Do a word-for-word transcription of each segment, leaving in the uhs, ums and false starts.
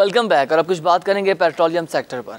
Welcome back. और अब कुछ बात करेंगे पेट्रोलियम सेक्टर पर।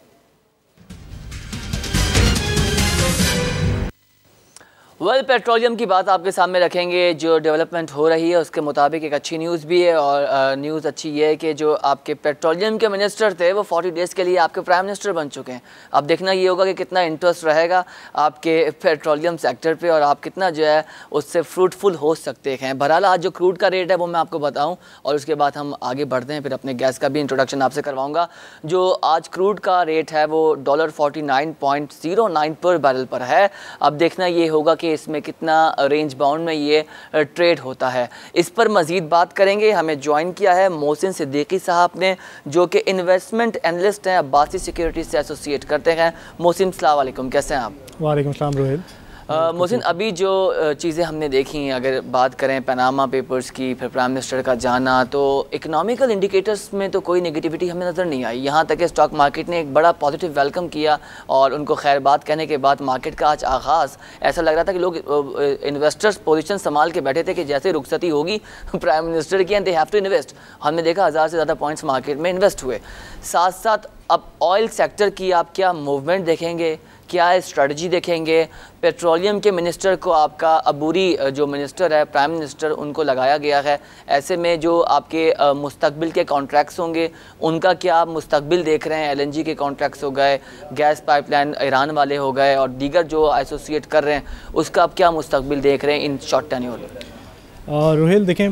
वेल well, पेट्रोलियम की बात आपके सामने रखेंगे। जो डेवलपमेंट हो रही है उसके मुताबिक एक अच्छी न्यूज़ भी है, और न्यूज़ अच्छी ये है कि जो आपके पेट्रोलियम के मिनिस्टर थे वो चालीस डेज़ के लिए आपके प्राइम मिनिस्टर बन चुके हैं। अब देखना ये होगा कि कितना इंटरेस्ट रहेगा आपके पेट्रोलियम सेक्टर पे और आप कितना जो है उससे फ्रूटफुल हो सकते हैं। बहरहाल आज जो क्रूड का रेट है वो मैं आपको बताऊँ और उसके बाद हम आगे बढ़ते हैं, फिर अपने गैस का भी इंट्रोडक्शन आपसे करवाऊँगा। जो आज क्रूड का रेट है वो dollar forty nine point zero nine पर बैरल पर है। अब देखना ये होगा कि इसमें कितना रेंज बाउंड में ये ट्रेड होता है। इस पर मज़ीद बात करेंगे। हमें ज्वाइन किया है मोहसिन सिद्दीकी साहब ने, जो कि इन्वेस्टमेंट एनालिस्ट हैं, अब्बासी सिक्योरिटीज से एसोसिएट करते हैं। मोहसिन अस्सलाम वालेकुम, कैसे हैं आप? वालेकुम सलाम रोहिल। मोहसिन, अभी जो चीज़ें हमने देखी, अगर बात करें पनामा पेपर्स की, फिर प्राइम मिनिस्टर का जाना, तो इकोनॉमिकल इंडिकेटर्स में तो कोई नेगेटिविटी हमें नज़र नहीं आई। यहाँ तक कि स्टॉक मार्केट ने एक बड़ा पॉजिटिव वेलकम किया और उनको खैर बात कहने के बाद मार्केट का आज आगाज़ ऐसा लग रहा था कि लोग इन्वेस्टर्स पोजीशन संभाल के बैठे थे कि जैसे रुखसती होगी प्राइम मिनिस्टर की and they have to invest. हमने देखा हज़ार से ज़्यादा पॉइंट्स मार्केट में इन्वेस्ट हुए। साथ साथ अब ऑयल सेक्टर की आप क्या मूवमेंट देखेंगे, क्या स्ट्रेटजी देखेंगे? पेट्रोलियम के मिनिस्टर को आपका अबूरी जो मिनिस्टर है, प्राइम मिनिस्टर, उनको लगाया गया है। ऐसे में जो आपके मुस्तकबिल के कॉन्ट्रैक्ट्स होंगे उनका क्या आप मुस्तकबिल देख रहे हैं? एलएनजी के कॉन्ट्रैक्ट्स हो गए, गैस पाइपलाइन ईरान वाले हो गए और दीगर जो एसोसिएट कर रहे हैं, उसका आप क्या मुस्तकबिल देख रहे हैं इन शॉर्ट टेन्योर? रोहिल, देखें,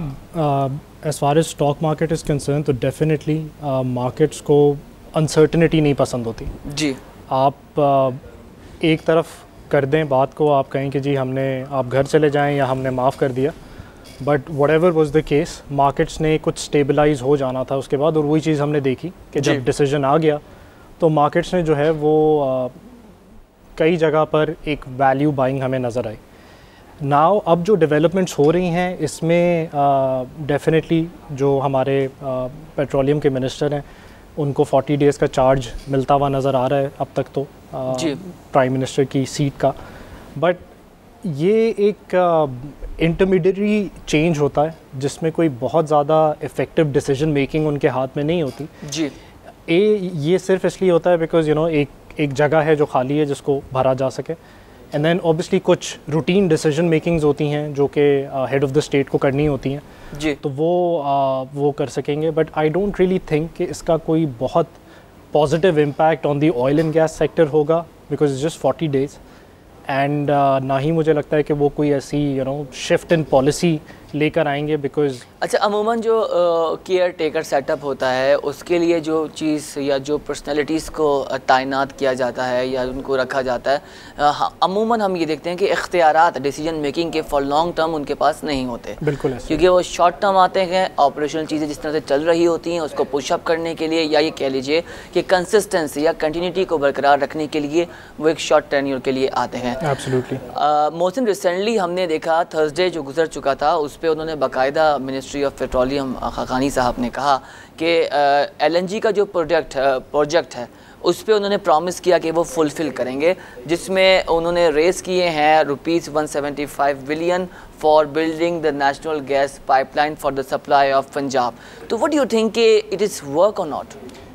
as far as stock market is concern तो डेफिनेटली मार्केट्स को अनसर्टनिटी नहीं पसंद होती जी। आप uh, एक तरफ कर दें बात को, आप कहें कि जी हमने आप घर चले जाएं या हमने माफ़ कर दिया, but whatever was the case markets ने कुछ स्टेबलाइज हो जाना था उसके बाद। और वही चीज़ हमने देखी कि जब डिसीजन आ गया तो मार्केट्स ने जो है वो आ, कई जगह पर एक वैल्यू बाइंग हमें नज़र आई। नाउ अब जो डेवलपमेंट्स हो रही हैं इसमें डेफिनेटली जो हमारे पेट्रोलियम के मिनिस्टर हैं उनको चालीस डेज़ का चार्ज मिलता हुआ नज़र आ रहा है अब तक तो प्राइम मिनिस्टर की सीट का। बट ये एक इंटरमीडिएटरी चेंज होता है जिसमें कोई बहुत ज़्यादा इफ़ेक्टिव डिसीजन मेकिंग उनके हाथ में नहीं होती जी। ए ये सिर्फ इसलिए होता है बिकॉज यू नो एक एक जगह है जो खाली है जिसको भरा जा सके, एंड देन ऑब्वियसली कुछ रूटीन डिसीजन मेकिंग्स होती हैं जो कि हेड ऑफ़ द स्टेट को करनी होती हैं जी, तो वो आ, वो कर सकेंगे। But I don't really think कि इसका कोई बहुत positive impact on the oil and gas sector होगा because it's just forty days and ना ही मुझे लगता है कि वो कोई ऐसी you know shift in policy लेकर आएंगे बिकॉज अच्छा, अमूमन जो केयर टेकर सेटअप होता है उसके लिए जो चीज़ या जो पर्सनैलिटीज़ को तैनात किया जाता है या उनको रखा जाता है, अमूमन हम ये देखते हैं कि इख्तियारात डिसीजन मेकिंग के फॉर लॉन्ग टर्म उनके पास नहीं होते। बिल्कुल, क्योंकि वो शॉर्ट टर्म आते हैं, ऑपरेशनल चीज़ें जिस तरह से चल रही होती हैं उसको पुशअप करने के लिए, या ये कह लीजिए कि कंसिस्टेंसी या कंटिन्यूटी को बरकरार रखने के लिए वो एक शॉर्ट टेन्योर के लिए आते हैं। एब्सोल्युटली। मोहसिन, रिसेंटली हमने देखा थर्सडे जो गुजर चुका था उस पे उन्होंने बाकायदा मिनिस्ट्री ऑफ पेट्रोलियम खाकानी साहब ने कहा कि एलएनजी का जो प्रोजेक्ट प्रोजेक्ट है उस पे उन्होंने प्रॉमिस किया कि वो फुलफ़िल करेंगे, जिसमें उन्होंने रेस किए हैं rupees one seventy five billion for building the national gas pipeline for the supply of Punjab. तो व्हाट डू यू थिंक कि इट इज़ वर्क और नॉट?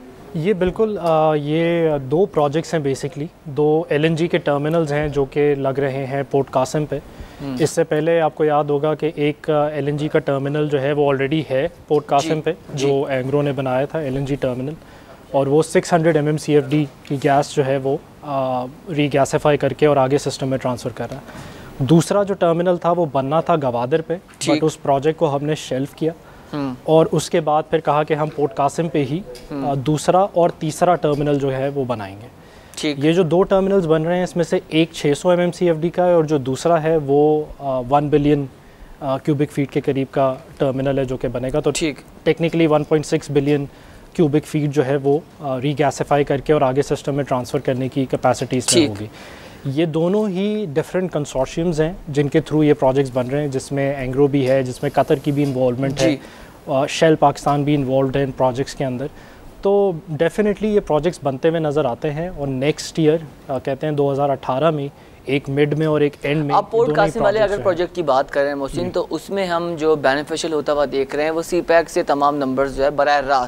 ये बिल्कुल आ, ये दो प्रोजेक्ट्स हैं बेसिकली, दो एलएनजी के टर्मिनल्स हैं जो कि लग रहे हैं पोर्ट कासिम पे। इससे पहले आपको याद होगा कि एक एलएनजी का टर्मिनल जो है वो ऑलरेडी है पोर्ट कासिम पे, जो एंग्रो ने बनाया था एलएनजी टर्मिनल, और वो six hundred M M C F D की गैस जो है वो रीगैसिफाई करके और आगे सिस्टम में ट्रांसफ़र कर रहा है। दूसरा जो टर्मिनल था वो बनना था गवादर पे, बट उस प्रोजेक्ट को हमने शेल्फ किया और उसके बाद फिर कहा कि हम पोर्ट कासिम पे ही दूसरा और तीसरा टर्मिनल जो है वो बनाएंगे। ये जो दो टर्मिनल्स बन रहे हैं इसमें से एक छह सौ M M C F D का है और जो दूसरा है वो वन बिलियन क्यूबिक फीट के करीब का टर्मिनल है जो कि बनेगा। तो ठीक technically one point six billion cubic feet जो है वो रीगैसिफाई करके और आगे सिस्टम में ट्रांसफ़र करने की कैपेसिटी इसमें होगी। ये दोनों ही डिफरेंट कंसोर्शियम्स हैं जिनके थ्रू ये प्रोजेक्ट्स बन रहे हैं, जिसमें एंग्रो भी है, जिसमें कतर की भी इन्वॉल्वमेंट है, शेल पाकिस्तान भी इन्वॉल्व है इन प्रोजेक्ट्स के अंदर। तो डेफिनेटली ये प्रोजेक्ट्स बनते हुए नज़र आते हैं और नेक्स्ट ईयर कहते हैं दो हज़ार अठारह में एक मिड में और एक एंड में। आप पोर्ट कासिम वाले अगर प्रोजेक्ट की बात करें मोहसिन, तो उसमें हम जो बेनिफिशियल होता हुआ देख रहे हैं वो सी पैक से तमाम नंबर्स जो है बराह रास्त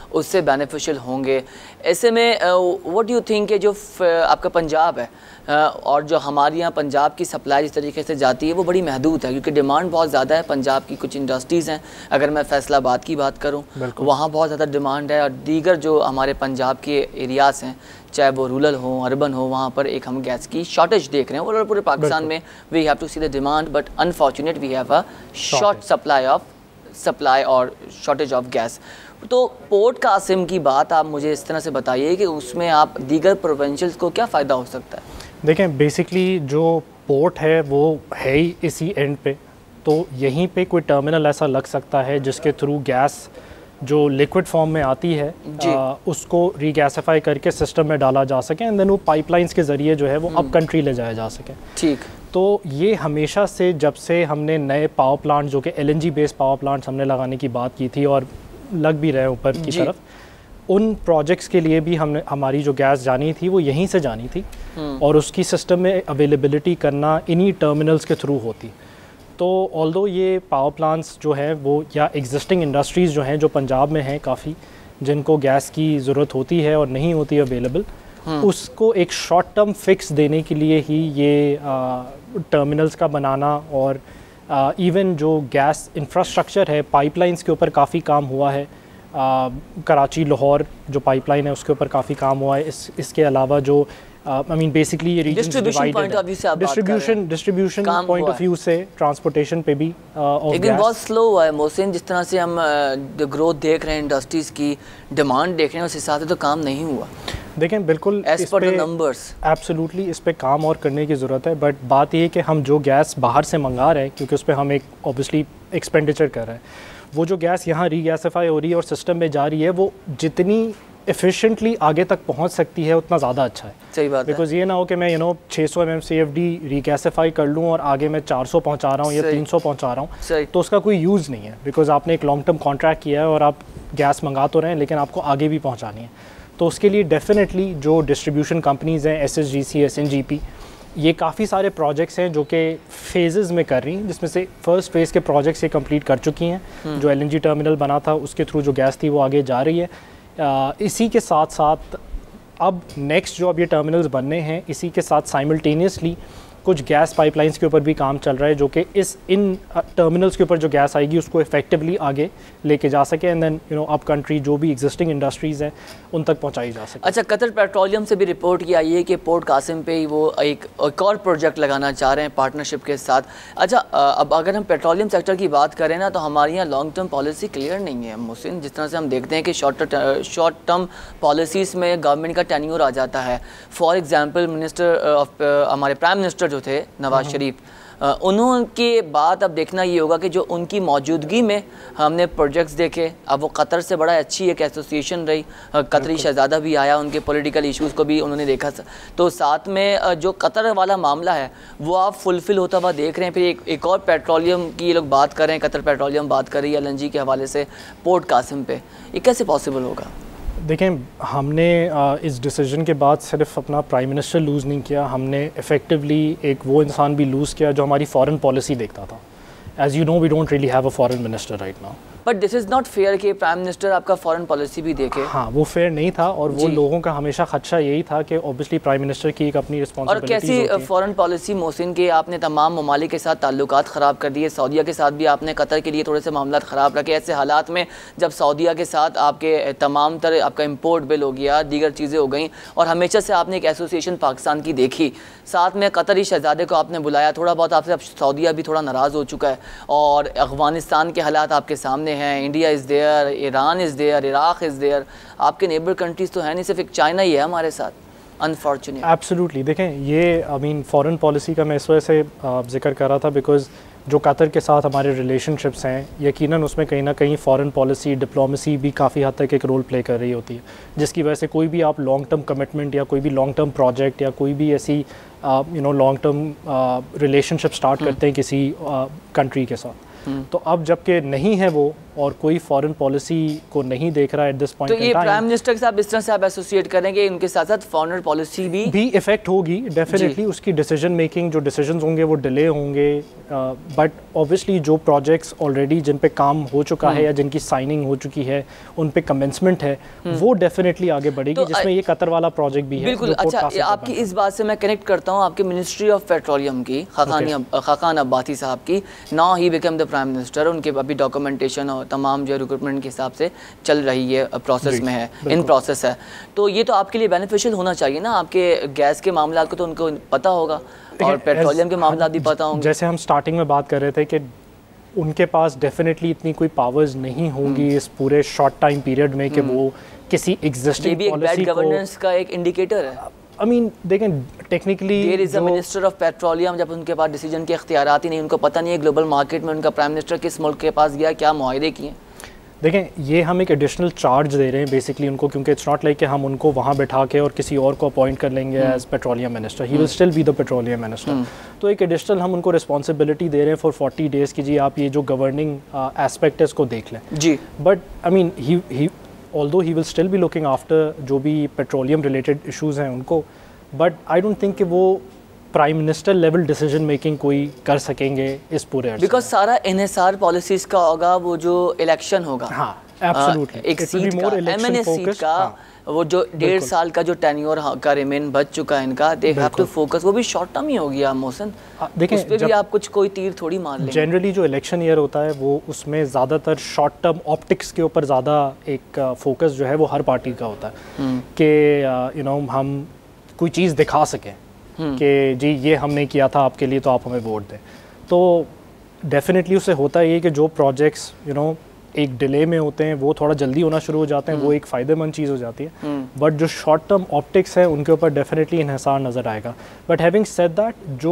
उससे बेनिफिशियल होंगे। ऐसे में व्हाट डू यू थिंक है जो आपका पंजाब है और जो हमारे यहाँ पंजाब की सप्लाई जिस तरीके से जाती है वो बड़ी महदूद है, क्योंकि डिमांड बहुत ज़्यादा है। पंजाब की कुछ इंडस्ट्रीज़ हैं, अगर मैं फैसलाबाद की बात करूँ वहाँ बहुत ज़्यादा डिमांड है, और दीगर जो हमारे पंजाब के एरियाज़ हैं चाहे वो रूरल हो अर्बन हो, वहाँ पर एक हम गैस की शॉर्टेज देख रहे हैं। और पूरे पाकिस्तान में we have to see the demand but unfortunate we have a short supply of supply और शॉर्टेज ऑफ गैस। तो पोर्ट कासिम की बात आप मुझे इस तरह से बताइए कि उसमें आप दीगर प्रोविंशियल्स को क्या फ़ायदा हो सकता है? देखें, बेसिकली जो पोर्ट है वो है ही इसी एंड पे, तो यहीं पे कोई टर्मिनल ऐसा लग सकता है जिसके थ्रू गैस जो लिक्विड फॉर्म में आती है आ, उसको रीगैसिफाई करके सिस्टम में डाला जा सके एंड देन वो पाइपलाइंस के ज़रिए जो है वो अप कंट्री ले जाया जा सके। ठीक। तो ये हमेशा से जब से हमने नए पावर प्लांट जो कि एलएनजी बेस्ड पावर प्लांट्स हमने लगाने की बात की थी और लग भी रहे ऊपर की तरफ, उन प्रोजेक्ट्स के लिए भी हमने हमारी जो गैस जानी थी वो यहीं से जानी थी और उसकी सिस्टम में अवेलेबिलिटी करना इन्हीं टर्मिनल्स के थ्रू होती। तो ऑल्दो ये पावर प्लांट्स जो हैं वो या एग्जिस्टिंग इंडस्ट्रीज़ जो हैं जो पंजाब में हैं काफ़ी, जिनको गैस की ज़रूरत होती है और नहीं होती अवेलेबल, उसको एक शॉर्ट टर्म फिक्स देने के लिए ही ये टर्मिनल्स का बनाना और इवन जो गैस इंफ्रास्ट्रक्चर है पाइपलाइंस के ऊपर काफ़ी काम हुआ है। आ, कराची लाहौर जो पाइपलाइन है उसके ऊपर काफ़ी काम हुआ है। इस इसके अलावा जो आई मीन बेसिकली ये region distribution distribution point of view से ट्रांसपोर्टेशन पे भी लेकिन बहुत स्लो हुआ है मोहसिन। जिस तरह से हम ग्रोथ देख रहे हैं इंडस्ट्रीज़ की, डिमांड देख रहे हैं, उस हिसाब से तो काम नहीं हुआ। देखें, बिल्कुल as per the numbers absolutely इस पे काम और करने की ज़रूरत है, बट बात ये है कि हम जो गैस बाहर से मंगा रहे हैं क्योंकि उस पर हम एक ऑब्वियसली एक्सपेंडिचर कर रहे हैं, वो जो गैस यहाँ रीगैसिफाई हो रही है और सिस्टम में जा रही है वो जितनी एफिशिएंटली आगे तक पहुँच सकती है उतना ज़्यादा अच्छा है। सही बात है। बिकॉज ये ना हो कि मैं यू नो छः सौ M M C F D regasify कर लूँ और आगे मैं चार सौ पहुँचा रहा हूँ या तीन सौ पहुँचा रहा हूँ, तो उसका कोई यूज़ नहीं है। बिकॉज आपने एक लॉन्ग टर्म कॉन्ट्रैक्ट किया है और आप गैस मंगा तो रहे हैं लेकिन आपको आगे भी पहुँचानी है। तो उसके लिए डेफिनेटली जो डिस्ट्रीब्यूशन कंपनीज़ हैं, S S G C, S N G P, ये काफ़ी सारे प्रोजेक्ट्स हैं जो कि फेजेस में कर रही हैं, जिसमें से फर्स्ट फेज़ के प्रोजेक्ट्स ये कंप्लीट कर चुकी हैं। जो एलएनजी टर्मिनल बना था उसके थ्रू जो गैस थी वो आगे जा रही है। आ, इसी के साथ साथ अब नेक्स्ट जो अब ये टर्मिनल्स बनने हैं, इसी के साथ साइमल्टेनियसली कुछ गैस पाइपलाइंस के ऊपर भी काम चल रहा है जो कि इस इन टर्मिनल्स के ऊपर जो गैस आएगी उसको इफेक्टिवली आगे लेके जा सके and then you know up country जो भी एग्जिस्टिंग इंडस्ट्रीज़ हैं उन तक पहुंचाई जा सके। अच्छा, कतर पेट्रोलियम से भी रिपोर्ट की आई है कि पोर्ट कासिम पे ही वो एक, एक और प्रोजेक्ट लगाना चाह रहे हैं पार्टनरशिप के साथ। अच्छा, अब अगर हम पेट्रोलियम सेक्टर की बात करें ना तो हमारे यहाँ लॉन्ग टर्म पॉलिसी क्लियर नहीं है मोहसिन। जिस तरह से हम देखते हैं कि शॉर्ट शॉर्ट टर्म पॉलिसीज़ में गवर्नमेंट का टेन्योर आ जाता है। फॉर एग्जाम्पल मिनिस्टर ऑफ हमारे प्राइम मिनिस्टर जो थे नवाज शरीफ, उन्होंने बाद अब देखना ये होगा कि जो उनकी मौजूदगी में हमने प्रोजेक्ट्स देखे, अब वो कतर से बड़ा अच्छी एक एसोसिएशन रही, कतरी शहजादा भी आया, उनके पॉलिटिकल इश्यूज़ को भी उन्होंने देखा, तो साथ में जो कतर वाला मामला है वो आप फुलफ़िल होता हुआ देख रहे हैं। फिर एक, एक और पेट्रोलियम की ये लोग बात कर रहे हैं, कतर पेट्रोलियम बात कर रही है एलएनजी के हवाले से पोर्ट कासिम पे, ये कैसे पॉसिबल होगा? देखें, हमने इस डिसीजन के बाद सिर्फ अपना प्राइम मिनिस्टर लूज़ नहीं किया, हमने इफ़ेक्टिवली एक वो इंसान भी लूज़ किया जो हमारी फॉरेन पॉलिसी देखता था। As you know we don't really have a foreign minister right now. But this is not fair कि प्राइम मिनिस्टर आपका फॉरेन पॉलिसी भी देखे। हाँ, वो फेयर नहीं था और वो लोगों का हमेशा खदशा यही था कि ऑब्वियसली प्राइम मिनिस्टर की एक अपनी रिस्पॉन्सिबिलिटी। और कैसी फॉरेन पॉलिसी मोहसिन के, आपने तमाम ममालिक के साथ ताल्लुकात ख़राब कर दिए, सऊदीया के साथ भी आपने कतर के लिए थोड़े से मामला ख़राब रखे। ऐसे हालात में जब सऊदीया के साथ आपके तमाम तरह आपका इम्पोर्ट बिल हो गया, दीगर चीज़ें हो गई, और हमेशा से आपने एक एसोसिएशन पाकिस्तान की देखी, साथ में कतरी शहजादे को आपने बुलाया, थोड़ा बहुत आपसे अब सऊदीया भी थोड़ा नाराज़ हो चुका है और अफ़गानिस्तान के हालात आपके सामने हैं, India is there, Iran is there, Iraq is there, आपके नेबर कंट्रीज़ तो है नहीं, सिर्फ एक चाइना ही है हमारे साथ, अनफॉर्चुनेट। एब्सोल्युटली। देखें, ये आई मीन फॉरेन पॉलिसी का मैं इस वजह से जिक्र कर रहा था बिकॉज जो कतर के साथ हमारे रिलेशनशिप्स हैं, यकीनन उसमें कहीं ना कहीं फॉरेन पॉलिसी, डिप्लोमेसी भी काफ़ी हद तक एक रोल प्ले कर रही होती है, जिसकी वजह से कोई भी आप लॉन्ग टर्म कमिटमेंट या कोई भी लॉन्ग टर्म प्रोजेक्ट या कोई भी ऐसी you know long term relationship start करते हैं किसी कंट्री uh, के साथ, तो अब जबकि नहीं है वो और कोई फॉरेन पॉलिसी को नहीं देख रहा है एट दिस पॉइंट। तो ये प्राइम मिनिस्टर के साथ इस तरह से आप एसोसिएट करेंगे, उनके साथ साथ फॉरेन पॉलिसी भी भी इफेक्ट होगी डेफिनेटली, उसकी डिसीजन मेकिंग, जो डिसीजंस होंगे वो डिले होंगे, बट ऑब्वियसली जो प्रोजेक्ट्स ऑलरेडी जिन पे काम हो चुका है या जिनकी साइनिंग हो चुकी है उन पे कमेंसमेंट है वो डेफिनेटली आगे बढ़ेगी, तो जिसमें ये कतर वाला प्रोजेक्ट भी है। बिल्कुल। अच्छा, आपकी इस बात से मैं कनेक्ट करता हूँ आपके मिनिस्ट्री ऑफ पेट्रोलियम की, खाकान अब्बासी साहब की। Now he become the prime minister, उनके अभी डॉक्यूमेंटेशन और तमाम जो रिक्रूटमेंट के हिसाब से चल रही है, प्रोसेस में है, इन प्रोसेस है, तो ये तो आपके लिए बेनिफिशियल होना चाहिए ना। आपके गैस के मामला को तो उनको पता होगा और पेट्रोलियम के मामला भी पता होंगे। जैसे हम स्टार्टिंग में बात कर रहे थे कि उनके पास डेफिनेटली इतनी कोई पावर्स नहीं होंगी इस पूरे शॉर्ट टाइम पीरियड में कि वो किसी एग्जिस्टिंग पॉलिसी को, गवर्नेंस का एक इंडिकेटर है। आई मीन देखें technically there is a minister of petroleum, जब उनके पास डिसीजन के इख्तियारात ही नहीं, उनको पता नहीं है ग्लोबल मार्केट में उनका प्राइम मिनिस्टर किस मुल्क के पास गया, क्या मुआहदे किए। देखें ये हम एक एडिशनल चार्ज दे रहे हैं बेसिकली उनको, क्योंकि इट्स नॉट लाइक कि हम उनको वहाँ बैठा के और किसी और को अपॉइंट कर लेंगे as petroleum minister, he will still be the petroleum minister. तो एक एडिशनल हम उनको रिस्पॉन्सिबिलिटी दे रहे हैं फॉर फोर्टी डेज़ की, जी आप ये जो गवर्निंग एस्पेक्ट है इसको देख लें जी। But I mean he he although he will still be looking after जो भी पेट्रोलियम रिलेटेड इशूज़ हैं उनको, बट आई डोंट थिंक कि वो prime minister level decision making कोई कर सकेंगे इस पूरे, बिकॉज सारा इन्हिसार पॉलिसीज का होगा, वो जो इलेक्शन होगा, हाँ एब्सोल्युटली एक सीट का, एमएनए सीट का, वो जो डेढ़ साल का जो टेन्योर का रिमेन बच चुका है इनका, दे हैव टू फोकस, वो भी शॉर्ट टर्म ही हो गया मोहसिन। देखें उस पे भी आप कुछ कोई तीर थोड़ी मार लेंगे। जनरली जो इलेक्शन ईयर होता है वो उसमें ज़्यादातर शॉर्ट टर्म ऑप्टिक्स के ऊपर ज़्यादा एक फोकस जो है वो हर पार्टी का होता है कि यू नो हम कोई चीज़ दिखा सकें कि जी ये हमने किया था आपके लिए तो आप हमें वोट दें। तो डेफिनेटली उससे होता है ये कि जो प्रोजेक्ट्स यू नो एक डिले में होते हैं वो थोड़ा जल्दी होना शुरू हो जाते हैं, वो एक फ़ायदेमंद चीज़ हो जाती है। बट जो शॉर्ट टर्म ऑप्टिक्स है उनके ऊपर डेफिनेटली इन्हिसार नज़र आएगा। बट हैविंग सेड दैट, जो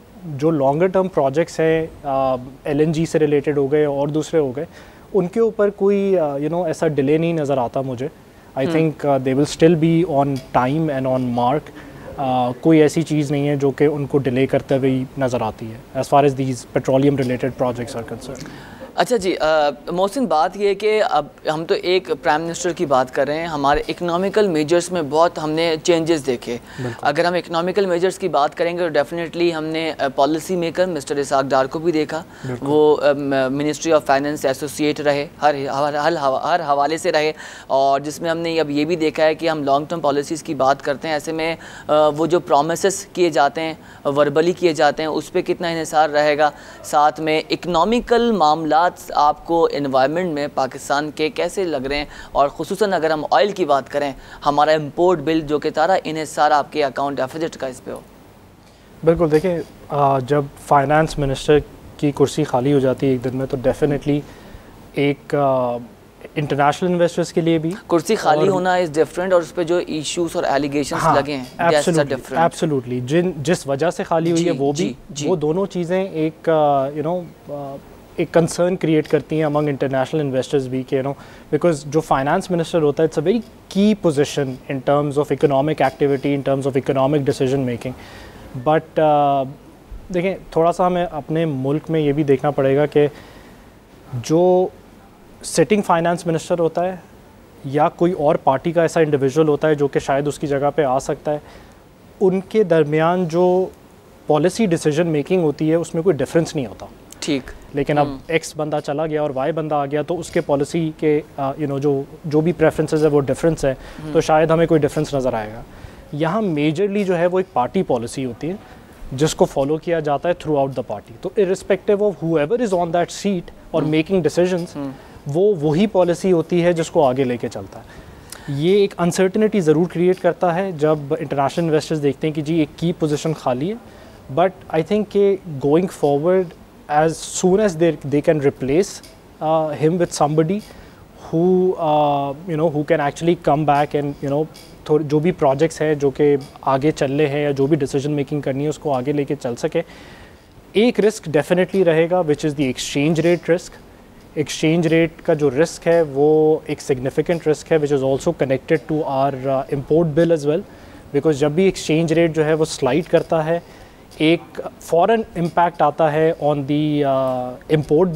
जो लॉन्गर टर्म प्रोजेक्ट्स हैं एलएनजी से रिलेटेड हो गए और दूसरे हो गए, उनके ऊपर कोई यू नो ऐसा डिले नहीं नज़र आता मुझे। I think they will still be on time and on mark. Uh, कोई ऐसी चीज़ नहीं है जो कि उनको डिले करते हुए नज़र आती है as far as these petroleum related projects are concern. अच्छा जी, मोहसिन बात ये है कि अब हम तो एक प्राइम मिनिस्टर की बात कर रहे हैं, हमारे इकोनॉमिकल मेजर्स में बहुत हमने चेंजेस देखे। अगर हम इकोनॉमिकल मेजर्स की बात करेंगे तो डेफिनेटली हमने policy maker mister Ishaq Dar को भी देखा, वो मिनिस्ट्री ऑफ फाइनेंस एसोसिएट रहे, हर हर हर हवाले से रहे, और जिसमें हमने अब ये भी देखा है कि हम लॉन्ग टर्म पॉलिसीज़ की बात करते हैं, ऐसे में वो जो प्रोमिसेस किए जाते हैं, वर्बली किए जाते हैं, उस पर कितना इन्हिसार रहेगा। साथ में इकोनॉमिकल मामला आपको एनवायरनमेंट में पाकिस्तान के कैसे लग रहे हैं, और ख़ुसूसन अगर हम ऑयल की बात करें, हमारा इंपोर्ट बिल जो कि सारा इन्हिसार आपके अकाउंट डेफिसिट का इस पे हो। बिल्कुल, देखिए जब फाइनेंस मिनिस्टर की कुर्सी खाली हो जाती है एक दिन में, तो डेफिनेटली एक इंटरनेशनल इन्वेस्टर्स के लिए भी कुर्सी खाली होना इज़ डिफरेंट, और उस पर जो इश्यूज और एलिगेशंस हाँ, लगे हैं एब्सोल्युटली जिन जिस वजह से खाली हुई है वो भी, वो दोनों चीज़ें एक यू नो एक कंसर्न क्रिएट करती हैं अमंग इंटरनेशनल इन्वेस्टर्स भी, कि यू नो बिकॉज जो फाइनेंस मिनिस्टर होता है it's a very key position in terms of economic activity, in terms of economic decision making. But देखें थोड़ा सा हमें अपने मुल्क में ये भी देखना पड़ेगा कि जो सिटिंग फाइनेंस मिनिस्टर होता है या कोई और पार्टी का ऐसा इंडिविजुअल होता है जो कि शायद उसकी जगह पे आ सकता है, उनके दरमियान जो पॉलिसी डिसीजन मेकिंग होती है उसमें कोई डिफरेंस नहीं होता। ठीक, लेकिन अब एक्स बंदा चला गया और वाई बंदा आ गया, तो उसके पॉलिसी के यू नो जो जो भी प्रेफरेंसेस है वो डिफरेंस है, तो शायद हमें कोई डिफरेंस नज़र आएगा। यहाँ मेजरली जो है वो एक पार्टी पॉलिसी होती है जिसको फॉलो किया जाता है थ्रू आउट द पार्टी। तो irrespective of whoever is on that seat और मेकिंग डिसीजंस, वो वही पॉलिसी होती है जिसको आगे लेके चलता है। ये एक अनसर्टिनिटी ज़रूर क्रिएट करता है जब इंटरनेशनल इन्वेस्टर्स देखते हैं कि जी एक की पोजीशन खाली है, बट आई थिंक कि going forward as soon as they they can replace uh, him with somebody who uh, you know who can actually come back and you know जो भी प्रोजेक्ट्स है जो कि आगे चल रहे हैं या जो भी डिसीजन मेकिंग करनी है उसको आगे लेके चल सके। एक रिस्क डेफिनेटली रहेगा which is the exchange rate risk. Exchange rate का जो रिस्क है वो एक सिग्निफिकेंट रिस्क है which is also connected to our import bill as well, because जब भी एक्सचेंज रेट जो है वो स्लाइड करता है एक फॉरेन इम्पैक्ट आता है on the import bill,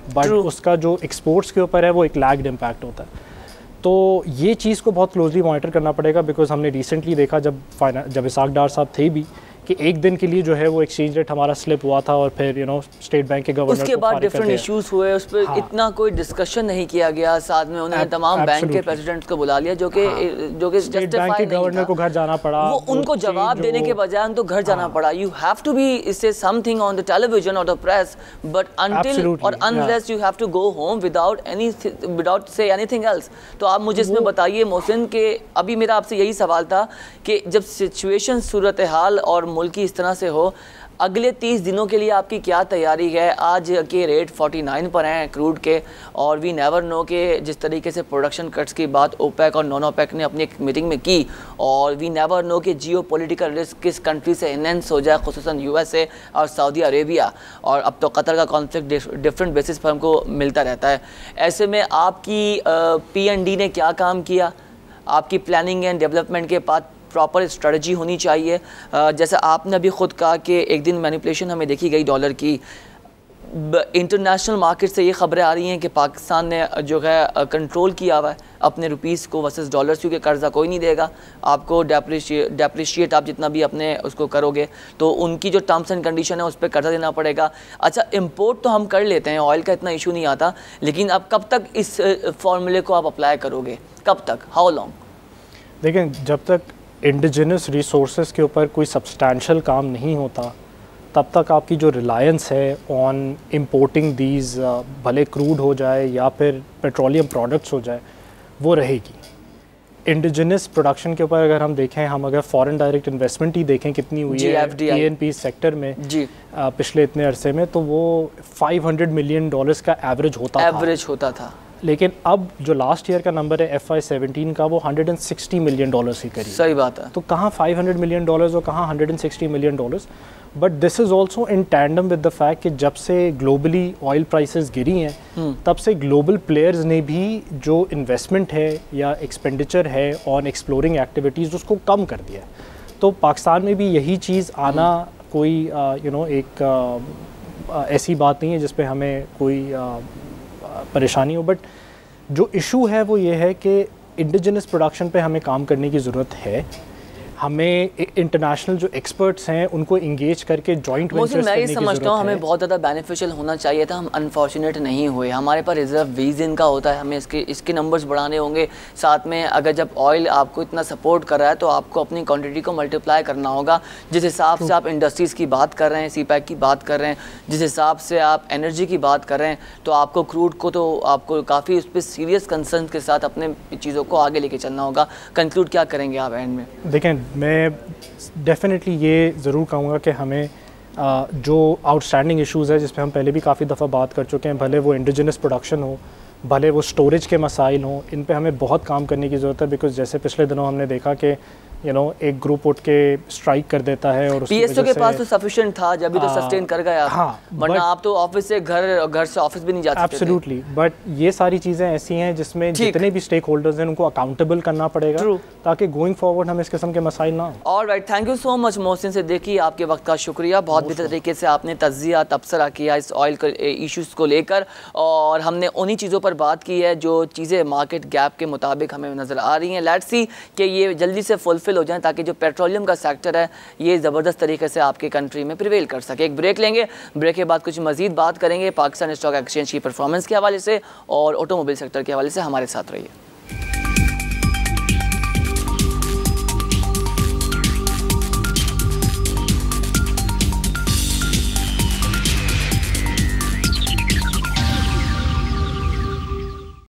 but उसका जो एक्सपोर्ट्स के ऊपर है वो एक लैग्ड इम्पैक्ट होता है। तो ये चीज़ को बहुत क्लोजली मॉनिटर करना पड़ेगा, बिकॉज हमने रिसेंटली देखा जब फाइना जब इसाक डार साहब थे भी कि एक दिन के लिए जो है वो एक्सचेंज रेट हमारा स्लिप हुआ था और फिर यू नो स्टेट बैंक के गवर्नर उसके बाद डिफरेंट इश्यूज हुए, उस पर हाँ। इतना कोई डिस्कशन नहीं किया गया। साथ में उन्होंने तमाम बैंक के प्रेसिडेंट्स को बुला लिया जो कि हाँ। जो कि स्टेट बैंक के गवर्नर को घर जाना पड़ा, वो उनको जवाब देने के बजाय उनको घर जाना पड़ा। You have to be say something on the television और द प्रेस, बट अनटिल और unless you have to go home without any without say anything else. तो आप मुझे इसमें बताइए मोहसिन के अभी मेरा आपसे यही सवाल था कि जब सिचुएशन सूरत हाल और मुल्क की इस तरह से हो, अगले तीस दिनों के लिए आपकी क्या तैयारी है? आज के रेट उनचास पर हैं क्रूड के, और वी नेवर नो कि जिस तरीके से प्रोडक्शन कट्स की बात ओपेक और नॉन ओपेक ने अपनी एक मीटिंग में की, और वी नेवर नो कि जियो पॉलिटिकल रिस्क किस कंट्री से इनहेंस हो जाए, खुसूसन यूएसए और सऊदी अरेबिया, और अब तो कतर का कॉन्फ्लिक्ट डिफरेंट बेसिस पर हमको मिलता रहता है। ऐसे में आपकी पी एन डी ने क्या काम किया? आपकी प्लानिंग एंड डेवलपमेंट के बाद प्रॉपर स्ट्रेटजी होनी चाहिए। जैसा आपने अभी ख़ुद कहा कि एक दिन मैनिपुलेशन हमें देखी गई डॉलर की, इंटरनेशनल मार्केट से ये खबरें आ रही हैं कि पाकिस्तान ने जो है कंट्रोल किया हुआ है अपने रुपीस को वर्सेस डॉलर्स, क्योंकि कर्जा कोई नहीं देगा आपको, डेप्रिशिएट डेप्रिशिएट आप जितना भी अपने उसको करोगे तो उनकी जो टर्म्स एंड कंडीशन है उस पर कर्जा देना पड़ेगा। अच्छा, इंपोर्ट तो हम कर लेते हैं, ऑयल का इतना इशू नहीं आता, लेकिन अब कब तक इस फॉर्मूले को आप अप्लाई करोगे, कब तक, हाउ लॉन्ग? देखें, जब तक इंडिजिनस रिसोर्सेज के ऊपर कोई सब्सटैंशियल काम नहीं होता तब तक आपकी जो रिलायंस है ऑन इम्पोर्टिंग दीज, भले क्रूड हो जाए या फिर पेट्रोलियम प्रोडक्ट्स हो जाए, वो रहेगी। इंडिजिनस प्रोडक्शन के ऊपर अगर हम देखें, हम अगर फॉरेन डायरेक्ट इन्वेस्टमेंट ही देखें कितनी हुई है पी एन पी सेक्टर में जी आ, पिछले इतने अरसे में, तो वो पाँच सौ मिलियन डॉलर्स का एवरेज होता एवरेज होता था। लेकिन अब जो लास्ट ईयर का नंबर है एफ आई सेवनटीन का, वो एक सौ साठ मिलियन डॉलर्स ही करीब। सही बात है। तो कहाँ पाँच सौ मिलियन डॉलर्स और कहाँ एक सौ साठ million dollars. But this is also in tandem with the fact कि जब से ग्लोबली ऑयल प्राइसेस गिरी हैं तब से ग्लोबल प्लेयर्स ने भी जो इन्वेस्टमेंट है या एक्सपेंडिचर है ऑन एक्सप्लोरिंग एक्टिविटीज़ उसको कम कर दिया है। तो पाकिस्तान में भी यही चीज़ आना कोई यू नो एक आ, आ, ऐसी बात नहीं है जिस पे हमें कोई आ, परेशानी हो। बट जो इशू है वो ये है कि इंडिजिनस प्रोडक्शन पे हमें काम करने की ज़रूरत है। हमें इंटरनेशनल जो एक्सपर्ट्स हैं उनको इंगेज करके जॉइंट वेंचर्स मैं ये समझता हूँ हमें बहुत ज़्यादा बेनिफिशियल होना चाहिए था, हम अनफॉर्चुनेट नहीं हुए। हमारे पास रिजर्व बीस दिन का होता है, हमें इसके इसके नंबर्स बढ़ाने होंगे। साथ में अगर जब ऑयल आपको इतना सपोर्ट कर रहा है तो आपको अपनी क्वांटिटी को मल्टीप्लाई करना होगा। जिस हिसाब से आप इंडस्ट्रीज़ की बात कर रहे हैं, सी पैक की बात कर रहे हैं, जिस हिसाब से आप एनर्जी की बात कर रहे हैं, तो आपको क्रूड को तो आपको काफ़ी उस पर सीरियस कंसर्न के साथ अपने चीज़ों को आगे लेके चलना होगा। कंक्लूड क्या करेंगे आप एंड में? देखें, मैं डेफिनेटली ये ज़रूर कहूँगा कि हमें आ, जो आउटस्टैंडिंग इश्यूज़ है जिस पे हम पहले भी काफ़ी दफ़ा बात कर चुके हैं, भले वो इंडिजिनस प्रोडक्शन हो, भले वो स्टोरेज के मसाइल हों, इन पे हमें बहुत काम करने की ज़रूरत है। बिकॉज जैसे पिछले दिनों हमने देखा कि यू नो एक ग्रुप उठ के स्ट्राइक कर देता है और पी एस ओ के पास तो सफिशिएंट था, जब भी तो सस्टेन कर गया। हाँ, वरना आप तो ऑफिस से घर, घर से ऑफिस भी नहीं जाते। एब्सोल्युटली। बट ये सारी चीज़ें ऐसी हैं जिसमें जितने भी स्टेक होल्डर्स हैं उनको अकाउंटेबल करना पड़ेगा True. ताकि गोइंग फॉरवर्ड हमें इस किस्म के मसाइल ना हो। Alright, thank you so much Mohsin Siddiqui, आपके वक्त का शुक्रिया। बहुत बेहतर तरीके से आपने तज्जिया तबसरा किया इस ऑयल इशूज़ को लेकर, और हमने उन्हीं चीज़ों पर बात की है जो चीज़ें मार्केट गैप के मुताबिक हमें नज़र आ रही हैं। लेट्स सी कि ये जल्दी से फुलफिल हो जाएँ ताकि जो पेट्रोलियम का सेक्टर है ये ज़बरदस्त तरीके से आपकी कंट्री में प्रिवेल कर सके। एक ब्रेक लेंगे, ब्रेक के बाद कुछ मज़ीद बात करेंगे पाकिस्तान स्टॉक एक्सचेंज की परफॉर्मेंस के हवाले से और ऑटोमोबाइल सेक्टर के हवाले से। हमारे साथ रहिए।